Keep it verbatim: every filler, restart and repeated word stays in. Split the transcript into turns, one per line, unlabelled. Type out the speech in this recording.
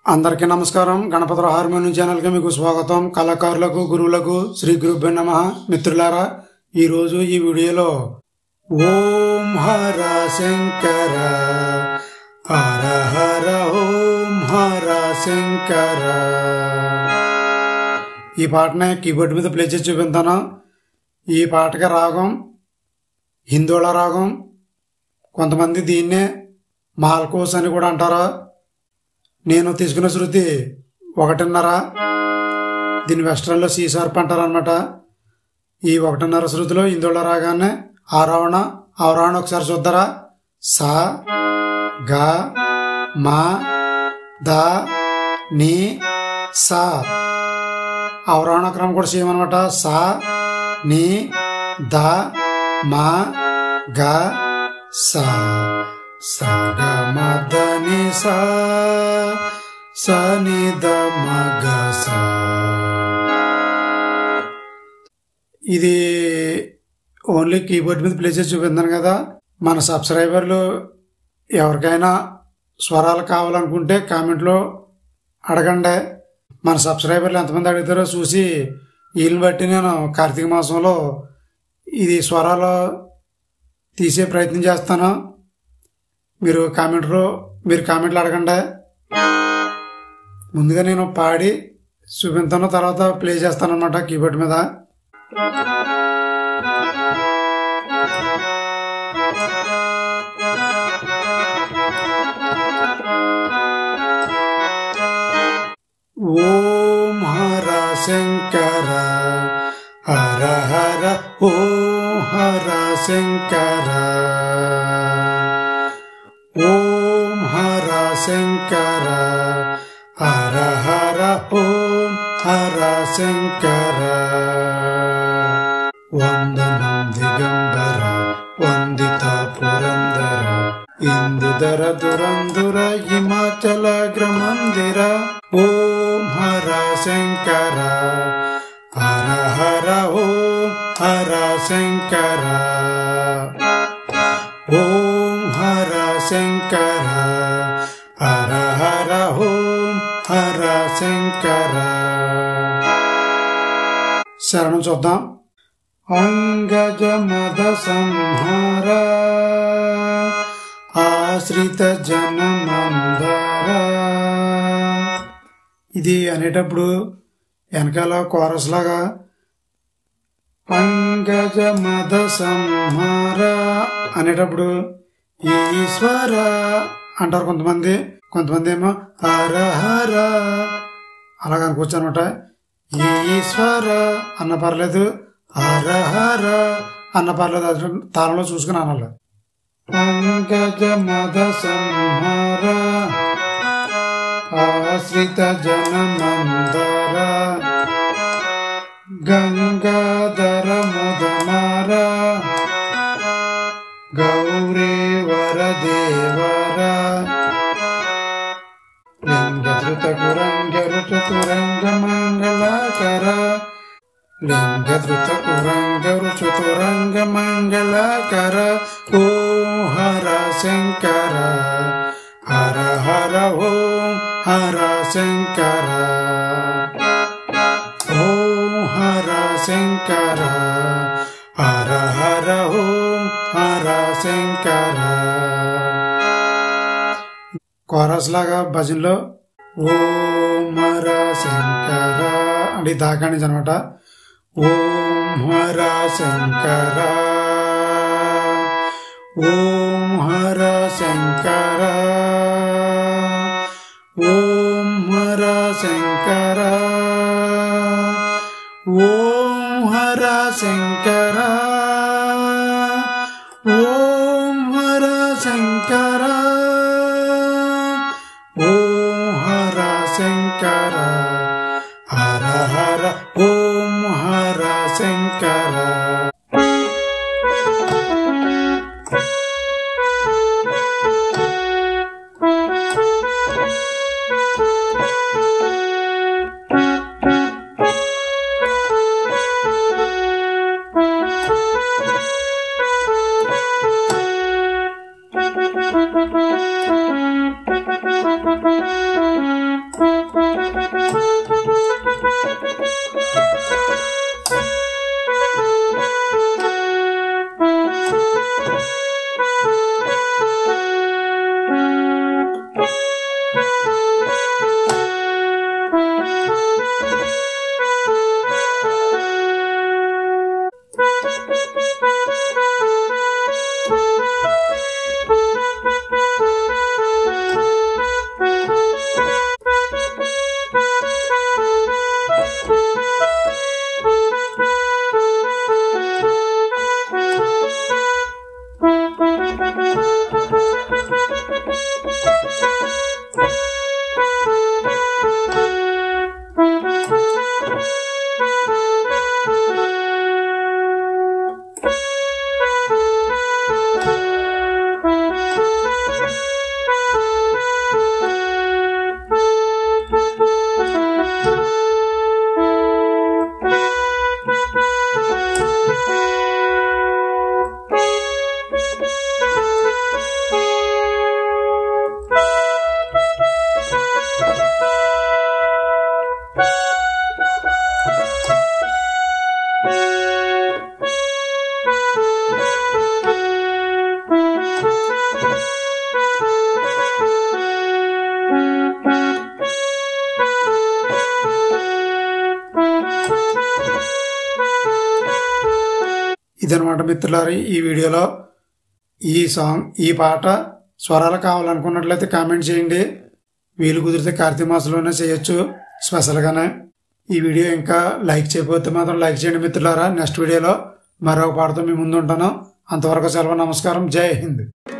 అందరికీ నమస్కారం. Ganapati harmonium channel కి మీకు స్వాగతం. కళాకారులకు, గురువులకు శ్రీ గురుభ్యో నమః. మిత్రులారా, ఈ రోజు ఈ వీడియోలో ఓం హర శంకర హర హర ఓం హర శంకర ఈ పాటనే కీబోర్డ్ మీద ప్లే చేసి చూపిస్తాను. ఈ పాటకి రాగం హిందోళ రాగం. కొంతమంది దీన్నే మాల్కోస్ అని కూడా అంటారు. నేను తీసుకున్న శృతి ఒకటిన్నర. దీని వెస్ట్రన్లో సి షార్ప్ అంటారు అనమాట. ఈ ఒకటిన్నర శృతిలో ఇందులో రాగానే ఆరోహణ అవరోహణ ఒకసారి చూద్దారా. సా గా మా ద ని సా. అవరోహణ క్రమం కూడా సేమ్ అనమాట. సా ని ద మా గా సా సా గ మ ద ని సా సా ని ద మ గ సా. ఇది ఓన్లీ కీబోర్డ్ మీద ప్లే చేసి చూపిస్తాను కదా. మన సబ్స్క్రైబర్లు ఎవరికైనా స్వరాలు కావాలనుకుంటే కామెంట్లో అడగండి. మన సబ్స్క్రైబర్లు ఎంతమంది అడుగుతారో చూసి వీళ్ళని బట్టి నేను కార్తీక మాసంలో ఇది స్వరాలు తీసే ప్రయత్నం చేస్తాను. మీరు కామెంట్లో మీరు కామెంట్లు అడగండి. ముందుగా నేను పాడి చూపిస్తాను, తర్వాత ప్లే చేస్తాను అనమాట కీబోర్డ్ మీద. ఓం హర శంకర హర హర ఓం హర శంకర ఓం హర శంకర హర హర ఓం హర శంకర. వందనం దిగంబర వందిత పురందర ఇందుధర దురంధుర హిమాచల గ్రమందిర. ఓం హర శంకర హర హర ఓం హర శంకర ఓం హర శంకర హర హర ఓం హర శంకర. శరణం చూద్దాం. అంగజ మద సంహార ఆశ్రిత జన మందర. ఇది అనేటప్పుడు వెనకాల కోరస్ లాగా పంకజ మద సంహార అనేటప్పుడు ఈశ్వర అంటారు కొంతమంది. కొంతమంది ఏమో హర హర అలాగ అనుకోవచ్చు అనమాట. ఈశ్వర అన్న పర్లేదు, హర హర అన్న పర్లేదు. అది తాళంలో చూసుకుని అనాలి. పంకజ మద సంహార ఆశ్రిత జన మందర గంగాధర ముదమార గౌరీ వరదేవర లింగధృత కురంగ రుచుతురంగ మంగళకర లింగధృత కురంగ రుచుతురంగ మంగళకర. ఓం హర శంకర హర హర ఓం హర శంకర ఓం హర శంకర హర హర ఓం హర శంకర. కోరస్ లాగా భజనలో ఓం హర శంకర అంటే దాకాండి అనమాట. ఓం హర శంకర ఓం హర శంకర ఓం హర శంకర ఓం హర శంకర ఓం హర శంకర ఓం హర శంకర హర హర ఓం హర శంకర. ఇదనమాట మిత్రులారా ఈ వీడియోలో ఈ సాంగ్ ఈ పాట స్వరాలు కావాలనుకున్నట్లయితే కామెంట్ చేయండి. వీలు కుదిరితే కార్తీక మాసంలోనే చేయొచ్చు స్పెషల్గానే. ఈ వీడియో ఇంకా లైక్ చేయకపోతే మాత్రం లైక్ చేయండి మిత్రులారా. నెక్స్ట్ వీడియోలో మరొక పాటతో మీ ముందు ఉంటాను. అంతవరకు సెలవు. నమస్కారం. జై హింద్.